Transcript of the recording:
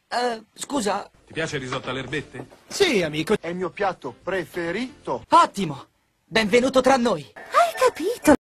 Scusa. Ti piace il risotto alle erbette? Sì, amico. È il mio piatto preferito. Ottimo. Benvenuto tra noi. Hai capito?